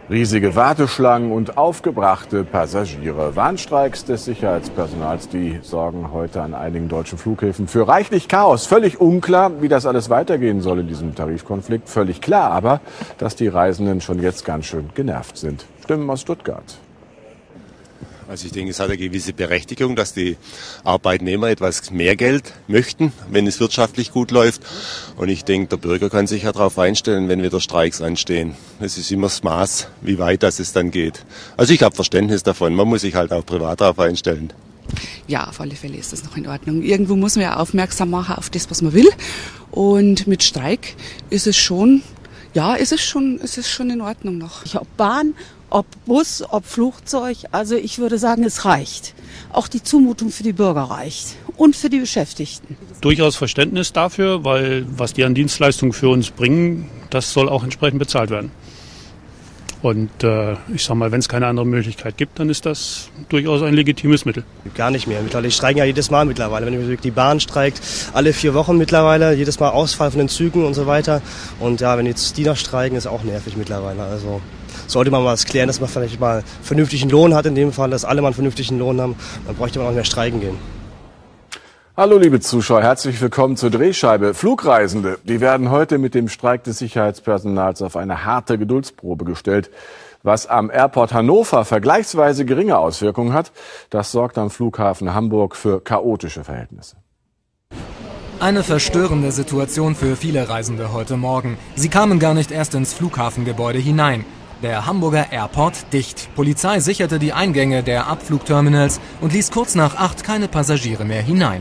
Riesige Warteschlangen und aufgebrachte Passagiere. Warnstreiks des Sicherheitspersonals, die sorgen heute an einigen deutschen Flughäfen für reichlich Chaos. Völlig unklar, wie das alles weitergehen soll in diesem Tarifkonflikt. Völlig klar aber, dass die Reisenden schon jetzt ganz schön genervt sind. Stimmen aus Stuttgart. Also ich denke, es hat eine gewisse Berechtigung, dass die Arbeitnehmer etwas mehr Geld möchten, wenn es wirtschaftlich gut läuft. Und ich denke, der Bürger kann sich ja darauf einstellen, wenn wieder Streiks anstehen. Es ist immer das Maß, wie weit das es dann geht. Also ich habe Verständnis davon. Man muss sich halt auch privat darauf einstellen. Ja, auf alle Fälle ist das noch in Ordnung. Irgendwo muss man ja aufmerksam machen auf das, was man will. Und mit Streik ist es schon, schon in Ordnung noch. Ob Bahn, ob Bus, ob Flugzeug, also ich würde sagen, es reicht. Auch die Zumutung für die Bürger reicht und für die Beschäftigten. Durchaus Verständnis dafür, weil was die an Dienstleistungen für uns bringen, das soll auch entsprechend bezahlt werden. Und ich sag mal, wenn es keine andere Möglichkeit gibt, dann ist das durchaus ein legitimes Mittel. Gar nicht mehr. Die streiken ja jedes Mal mittlerweile. Wenn die Bahn streikt, alle 4 Wochen mittlerweile, jedes Mal Ausfall von den Zügen und so weiter. Und ja, wenn jetzt die noch streiken, ist auch nervig mittlerweile. Also sollte man mal was klären, dass man vielleicht mal einen vernünftigen Lohn hat in dem Fall, dass alle mal einen vernünftigen Lohn haben. Dann bräuchte man auch nicht mehr streiken gehen. Hallo liebe Zuschauer, herzlich willkommen zur Drehscheibe. Flugreisende, die werden heute mit dem Streik des Sicherheitspersonals auf eine harte Geduldsprobe gestellt. Was am Airport Hannover vergleichsweise geringe Auswirkungen hat, das sorgt am Flughafen Hamburg für chaotische Verhältnisse. Eine verstörende Situation für viele Reisende heute Morgen. Sie kamen gar nicht erst ins Flughafengebäude hinein. Der Hamburger Airport dicht. Polizei sicherte die Eingänge der Abflugterminals und ließ kurz nach 8 keine Passagiere mehr hinein.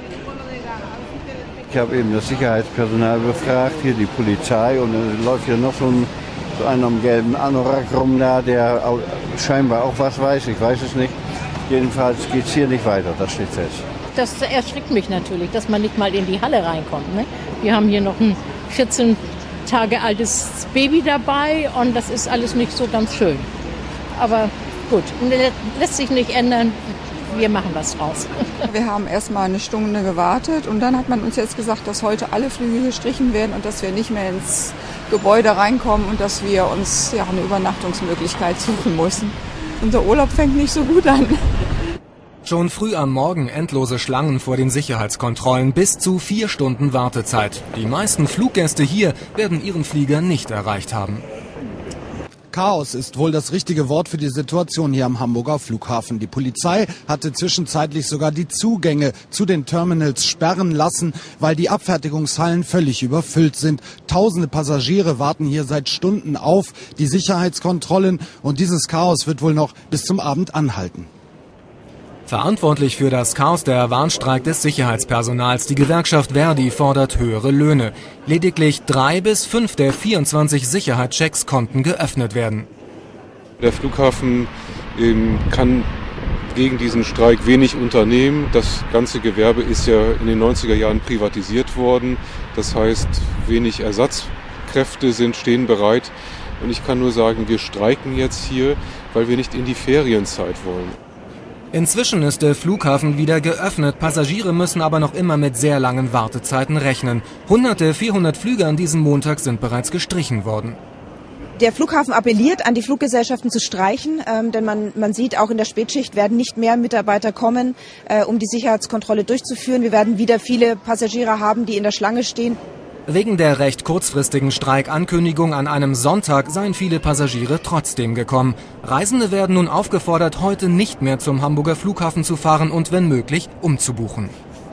Ich habe eben das Sicherheitspersonal befragt, hier die Polizei, und es läuft hier noch so einer im gelben Anorak rum da, der scheinbar auch was weiß, ich weiß es nicht. Jedenfalls geht es hier nicht weiter, das steht fest. Das erschrickt mich natürlich, dass man nicht mal in die Halle reinkommt. Ne? Wir haben hier noch ein 14 Tage altes Baby dabei und das ist alles nicht so ganz schön. Aber gut, lässt sich nicht ändern. Wir machen was draus. Wir haben erst mal eine Stunde gewartet und dann hat man uns jetzt gesagt, dass heute alle Flüge gestrichen werden und dass wir nicht mehr ins Gebäude reinkommen und dass wir uns eine Übernachtungsmöglichkeit suchen müssen. Unser Urlaub fängt nicht so gut an. Schon früh am Morgen endlose Schlangen vor den Sicherheitskontrollen, bis zu 4 Stunden Wartezeit. Die meisten Fluggäste hier werden ihren Flieger nicht erreicht haben. Chaos ist wohl das richtige Wort für die Situation hier am Hamburger Flughafen. Die Polizei hatte zwischenzeitlich sogar die Zugänge zu den Terminals sperren lassen, weil die Abfertigungshallen völlig überfüllt sind. Tausende Passagiere warten hier seit Stunden auf die Sicherheitskontrollen und dieses Chaos wird wohl noch bis zum Abend anhalten. Verantwortlich für das Chaos der Warnstreik des Sicherheitspersonals. Die Gewerkschaft Verdi fordert höhere Löhne. Lediglich 3 bis 5 der 24 Sicherheitschecks konnten geöffnet werden. Der Flughafen kann gegen diesen Streik wenig unternehmen. Das ganze Gewerbe ist ja in den 90er Jahren privatisiert worden. Das heißt, wenig Ersatzkräfte stehen bereit. Und ich kann nur sagen, wir streiken jetzt hier, weil wir nicht in die Ferienzeit wollen. Inzwischen ist der Flughafen wieder geöffnet. Passagiere müssen aber noch immer mit sehr langen Wartezeiten rechnen. Hunderte 400 Flüge an diesem Montag sind bereits gestrichen worden. Der Flughafen appelliert an die Fluggesellschaften zu streichen, denn man sieht, auch in der Spätschicht werden nicht mehr Mitarbeiter kommen, um die Sicherheitskontrolle durchzuführen. Wir werden wieder viele Passagiere haben, die in der Schlange stehen. Wegen der recht kurzfristigen Streikankündigung an einem Sonntag seien viele Passagiere trotzdem gekommen. Reisende werden nun aufgefordert, heute nicht mehr zum Hamburger Flughafen zu fahren und wenn möglich umzubuchen.